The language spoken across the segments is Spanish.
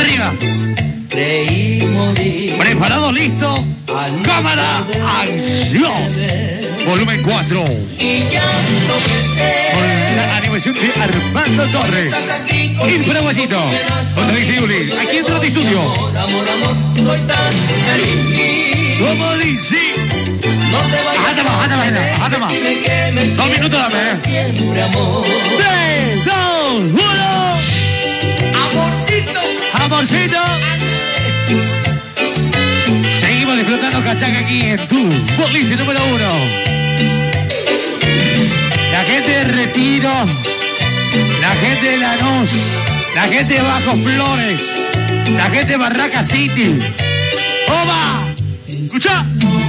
Arriba. Preparado, listo. Cámara, acción. Volumen 4. Con la animación de Armando Torres. El paraguayito. Donde dice Yuli. Aquí entra de estudio. Como dice. Bájate más. 2 minutos dame. 3, 2, 1. Amorcito. Seguimos disfrutando cachaca aquí en tu boliche número 1. La gente de Retiro, la gente de Lanús, la gente de Bajo Flores, la gente de Barraca City. ¡Oba! ¡Escucha!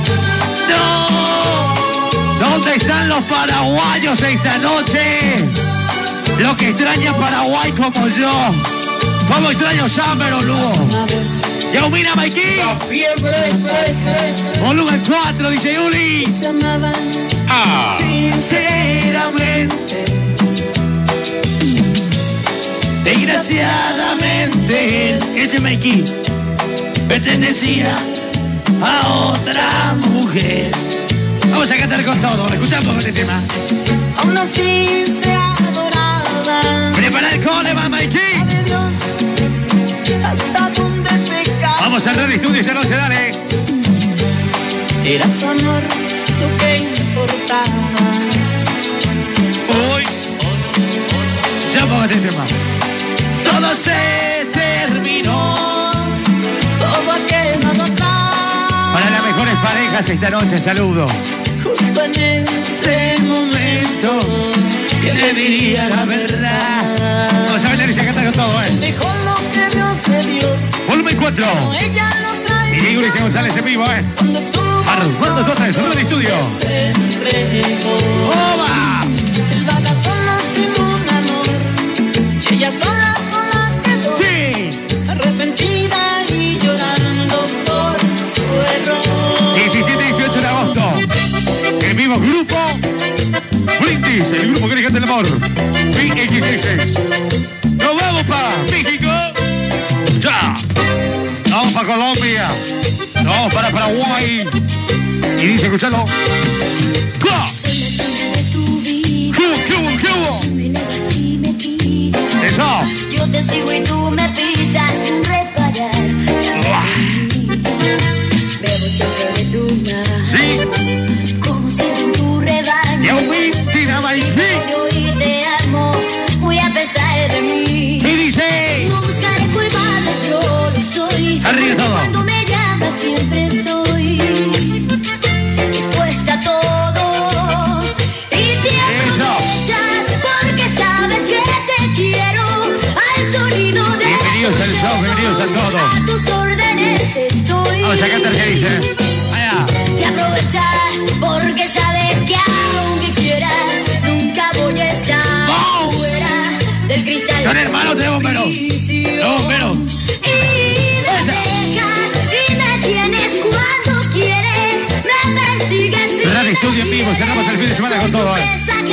¡No! ¿Dónde están los paraguayos esta noche? Los que extrañan Paraguay como yo. Como extraño Summer o Lugo. Yaumina Maikí. Volumen 4, dice Yuli. Sinceramente. Desgraciadamente. Ese Maikí pertenecía a otra mujer. Vamos a cantar con todo. Escuchamos este tema. Aún así se adoraba. Prepara el cole, Maikí. Hasta donde pecaba. Vamos al Radio Estudio esta noche, dale. Era su amor lo que importaba. Hoy ya pongo este tema. Todo se terminó. Todo ha quedado atrás. Para las mejores parejas esta noche, saludo. Justo en ese momento Que le diría la verdad. Vamos a bailar y se canta con todo, dejó lo que Dios se dio. Volumen 4. Pero ella lo trae. Y Ulises González en vivo, Cuando estuvo Armando Torres, Radio Estudio. se entregó. ¡Oba! Él vaga solo sin un amor. Y ella sola quedó. ¡Sí! Arrepentida y llorando por su error. 17 y 18 de agosto. El mismo grupo Brindis, el grupo que le canta el amor. BXS. Nos vamos para México. Ya. Vamos para Colombia. Vamos para Paraguay. Y dice, escuchalo. ¿Qué hubo? Eso. Yo te sigo y tú me pisas sin reparar. Bebo siempre de tu mar. Sí. Como si en tu rebaño. Y Aumina Maikí. Yo y te amo, muy a pesar de mí. Y dice. No buscaré culpables, yo lo soy. Arriba todo. Cuando me llamas siempre estoy dispuesta a todo. Y te aprovechas porque sabes que te quiero. Al sonido de Bienvenidos al show, bienvenidos a todos. a tus órdenes estoy. Vamos a cantar, ¿qué dice? Allá. Te aprovechas porque sabes que aunque quieras nunca voy a estar ¡Vamos! fuera del cristal. Son hermanos de bomberos. No, bomberos. Y me dejas y me tienes cuando quieres, me persigues. Radio Estudio en vivo, cerramos el fin de semana con todo. Ahí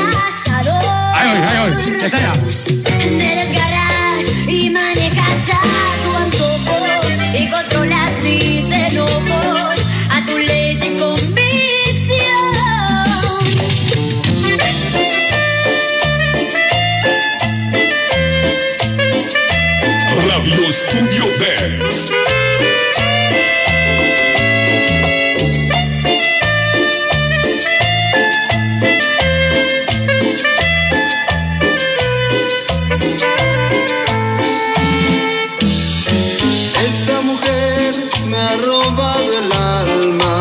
voy. Ya está ya. Me desgarras y manejas a tu antojo y controlas mis enojos a tu ley de convicción. Radio Estudio Dance. Esta mujer me ha robado el alma.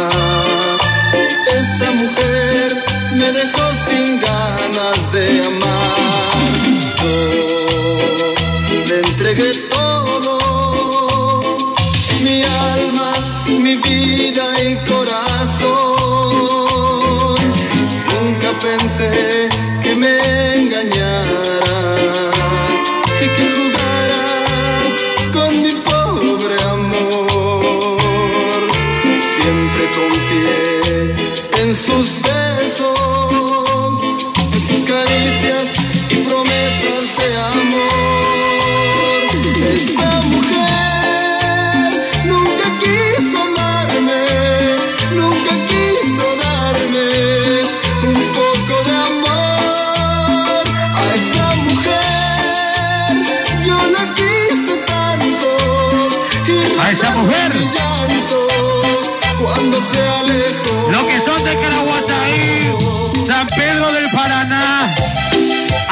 Esta mujer me dejó sin ganas de amar. Yo le entregué todo, mi alma.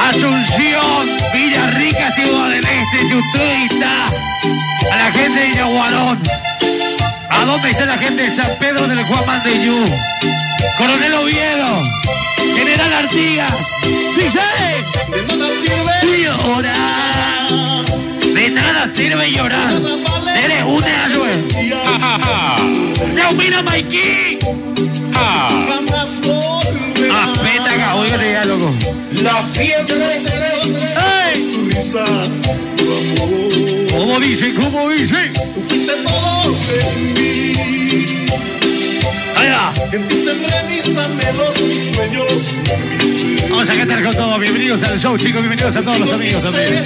Asunción, Villarrica, Ciudad del Este, Yutuita, a la gente de Yaguarón. ¿A dónde está la gente de San Pedro del Juan Mandeyú? Coronel Oviedo, General Artigas, dice, De nada sirve llorar, de nada sirve llorar, eres un héroe. ¡No mira, Mikey! jamás volverá. Apeta, cabrón, ya, loco. La fiebre. ¡Ey! Tu risa, tu amor. ¿Cómo dice? ¿Cómo dice? Tú fuiste todo en mí. Ahí va. En ti sembré mis anhelos, mis sueños. Vamos a cantar con todos. Bienvenidos al show, chicos. Bienvenidos a todos los amigos también.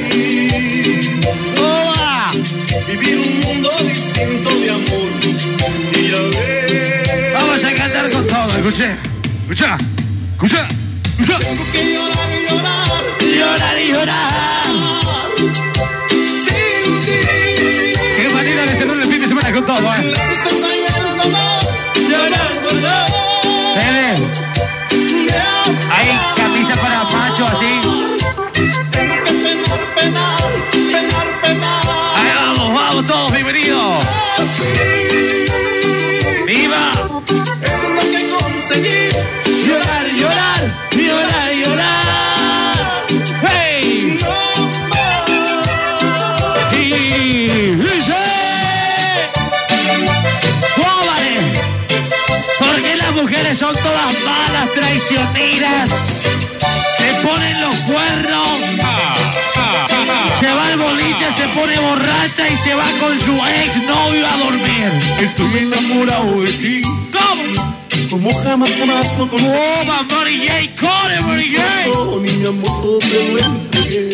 ¡Hola! Vivir un mundo distinto de amor. Y ya ves. Vamos a cantar con todos. Escuché. Escucha. Escucha. Escucha. Tengo que llorar y llorar. Llorar y llorar. Sin ti. Qué manera de cerrar el fin de semana con todo, La tristeza y el dolor. Llorar, dolor. Hay camisa para macho así. Tengo que penar, penar, penar, penar. Ahí vamos, vamos todos, bienvenidos. ¡Viva! Eso es lo que conseguí. Llorar, llorar, llorar, llorar. ¡Hey! No más. Y dice, ¡jóvale! Porque las mujeres son todas malas, traicioneras, se ponen los cuernos, se va al boliche, se pone borracha y se va con su ex novio a dormir. Estoy enamorado de ti. ¿Cómo? Como jamás lo conseguí. ¡Oh, Mary J! ¡Corre, Mary J! Oh, mi amor, te lo entregué.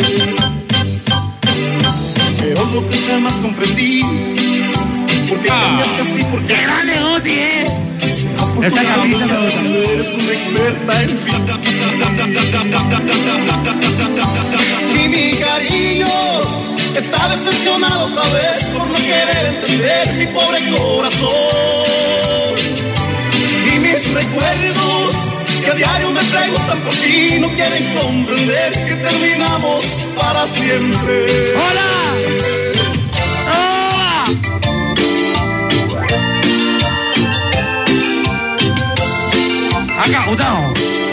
Pero lo que jamás comprendí. Porque cambiaste así, porque ¡Qué grande, Oti, eh! porque Esa camisa me gusta. eres una experta en fin. Y mi cariño está decepcionado otra vez por no querer entender mi pobre corazón. Y mis recuerdos que a diario me preguntan por ti no quieren comprender que terminamos para siempre. ¡Hola! ¡Hola! Acá, Gustavo.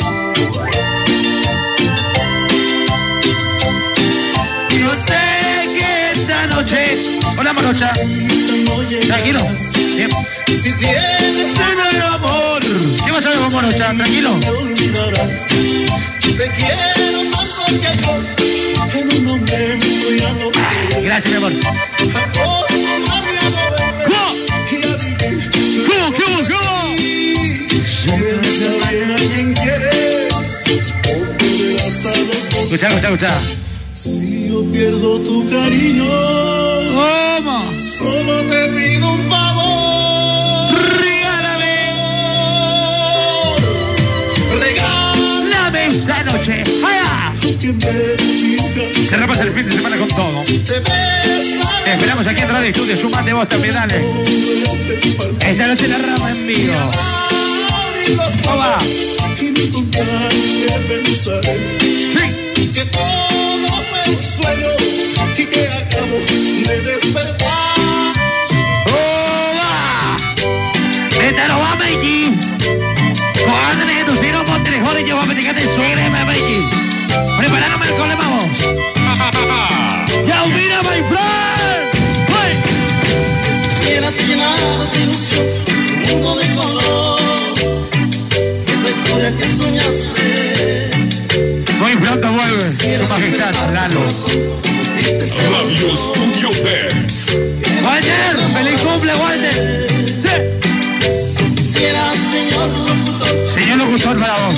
Yo sé que esta noche... Hola, Morocha. Tranquilo. Bien. Si tienes ¡Dame amor! ¿Qué pasa con Morocha? Tranquilo. me olvidarás. Te quiero tanto que yo en un momento ya no quiero Gracias, mi amor. acostumbrarme a no beber y a vivir. ¿Cómo? Si alguien a quien quieres, o perderás a los dos. Escucha. Si yo pierdo tu cariño, ¿Cómo? solo te pido un favor. Regálame esta noche. ¡Allá! Que me digas, Cerramos el fin de semana con todo. te besaré. Te esperamos aquí en Radio Estudio. Sumate vos también, dale. Esta noche la rama en vivo. Y los Hola. y mi que pensaré Sí. que todo fue un sueño y que acabo de despertar. ¡Hola! ¡Esta no va, Mikey! ¡Cuadre que tus hijos por 3 horas yo voy a platicar de suegra, Mikey! ¡Preparado, Marco, le vamos! ¡Ya mira, my friend! ¡Hey! Quisiera te llenaras de ilusión, un mundo de color. Es la historia que soñaste. Muy pronto vuelve su majestad, Lalo. Radio Studio Dance. ¡Walter! ¡Feliz cumple, Walter! ¡Sí! Quisiera, señor locutor, Señor locutor para vos.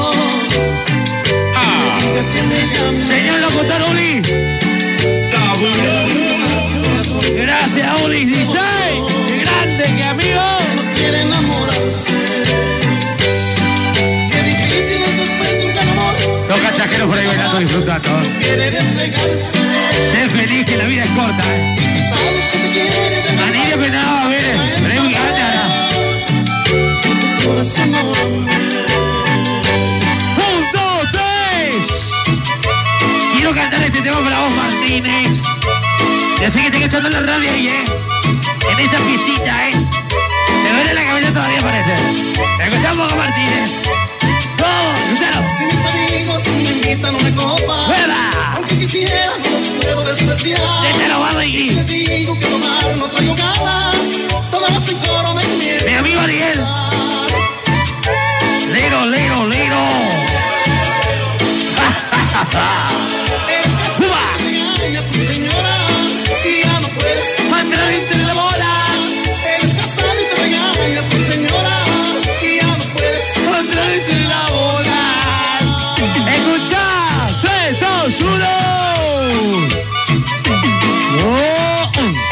que me llame. Señor locutor, Uli. Gracias, Uli. Dice, ¡qué grande, qué amigo! Quiere enamorarse. Qué difícil es después de un gran amor. Los cachajeros por ahí bailando, disfrutando. Querer entregarse. Sé feliz, que la vida es corta, ¿eh? Y si sabes que te quiere de verdad, Manilla penado, a ver, pero es muy grande ahora. tu corazón no lo 1, 2, 3. Yo sé que estoy escuchando la radio ahí, en esa piecita, te duele la cabeza todavía, parece. Escuchamos a Martínez. ¿Cómo? Escucharon. Si mis amigos me invitan a una copa, ¡Fuera! aunque quisiera, no los puedo despreciar. Déjalo, vamos Si aquí. les digo que tomar no traigo ganas, todas en coro me mienten. Mi amigo Ariel. Lero, lero, lero. ¡Suba! Regaña a tu señora y ya no puedes ¡Mandra entre la bola! Eres casado y te regaña a tu señora y ya no puedes ¡Mandra entre la bola! ¡Escucha! ¡3, 2, 1! ¡Oh!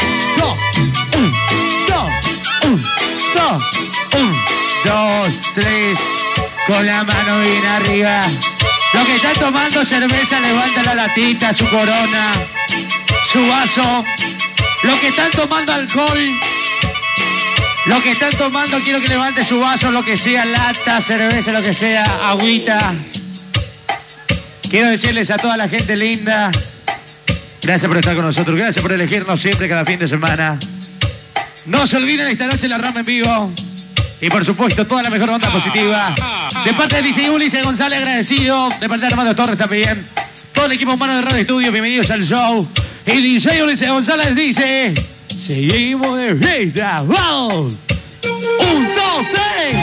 2, 3, con la mano bien arriba. Los que están tomando cerveza, levanten la latita, su corona, su vaso. Los que están tomando alcohol, los que están tomando, quiero que levanten su vaso, lo que sea, lata, cerveza, lo que sea, agüita. Quiero decirles a toda la gente linda, gracias por estar con nosotros, gracias por elegirnos siempre, cada fin de semana. No se olviden esta noche la Rama en vivo. Y por supuesto, toda la mejor onda positiva. De parte de DJ Ulises González, agradecido. De parte de Armando Torres también. Todo el equipo humano de Radio Estudio, bienvenidos al show. Y DJ Ulises González dice: seguimos de fiesta. ¡Vamos! 1, 2, 3.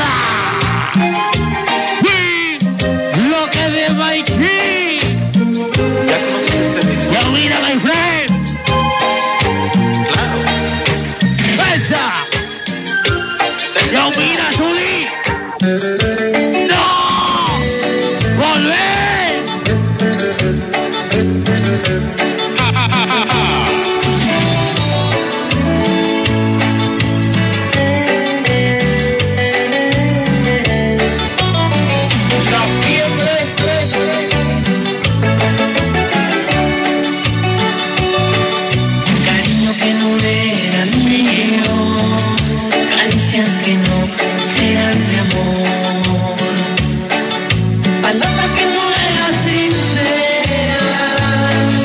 ¡Hola! Lo que de Mikey. ¿Ya conoces este ritmo? ¡Ya mira, my friend! Claro. ¡Esa! ¡Yo mira, Judy! ¡No! ¡Volvé! La fiebre crece. Cariño que no era mío, caricias que no eran de amor, palabras que no eran sinceras,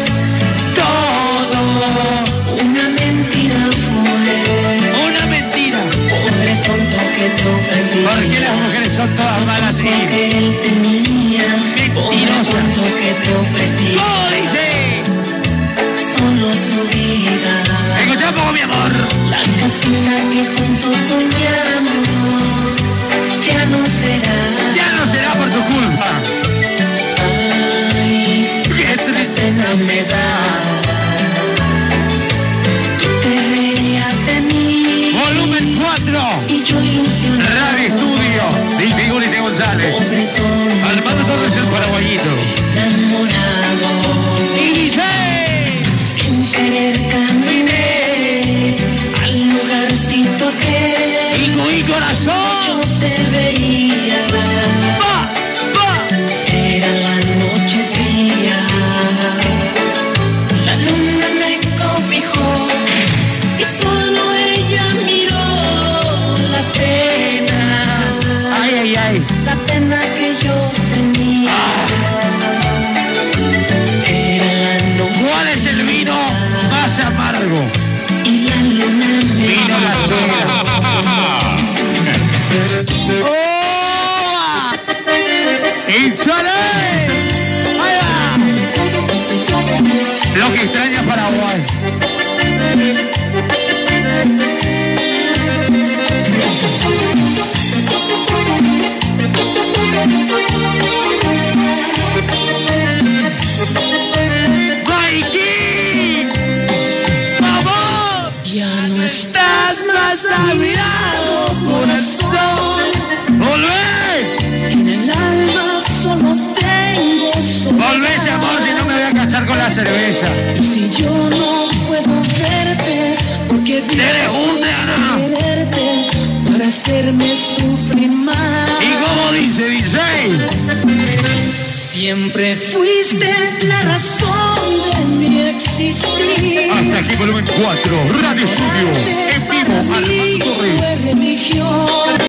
todo una mentira fue. ¡Una mentira! Pobre tonto que te ofrecí, ¿Por qué las mujeres son todas malas y porque él tenía. Pobre mentirosas? tonto que te ofrecí, ¿Cómo dice? solo su vida. Escuchamos, mi amor. La casita que juntos soñamos ya no será. Ya no será por tu culpa. Ay, Este pena me da. Tú te reías de mí volumen 4. y yo ilusionado. Radio Estudio. DJ Ulises González. Pobre tonto, Armando Torres, el paraguayito. enamorado. Y dice: Sin querer caminé al lugarcito que y corazón. yo te veía. ¡Va! ¡Va! Era la noche fría, la luna me cobijó y solo ella miró la pena, ¡Ay, ay, ay! la pena que yo tenía. Era la noche ¿Cuál es el vino más amargo? y la luna me Vino la suegra. ¡Oh! ¡Échale! ¡Ahí va! Lo que extraña Paraguay. ¡Mikey! ¡Vamos! ya no estás más a mi lado, corazón. ¡Volvé! En el alma solo tengo soledad. ¡Volvé, amor! Si no me voy a casar con la cerveza. Si yo no puedo verte, porque Eres una. quererte para hacerme sufrir más. ¿Y cómo dice DJ? Siempre fuiste la razón de mi existir. Hasta aquí volumen 4, Radio Estudio, en vivo, Para mí Armando Torres. fue religión.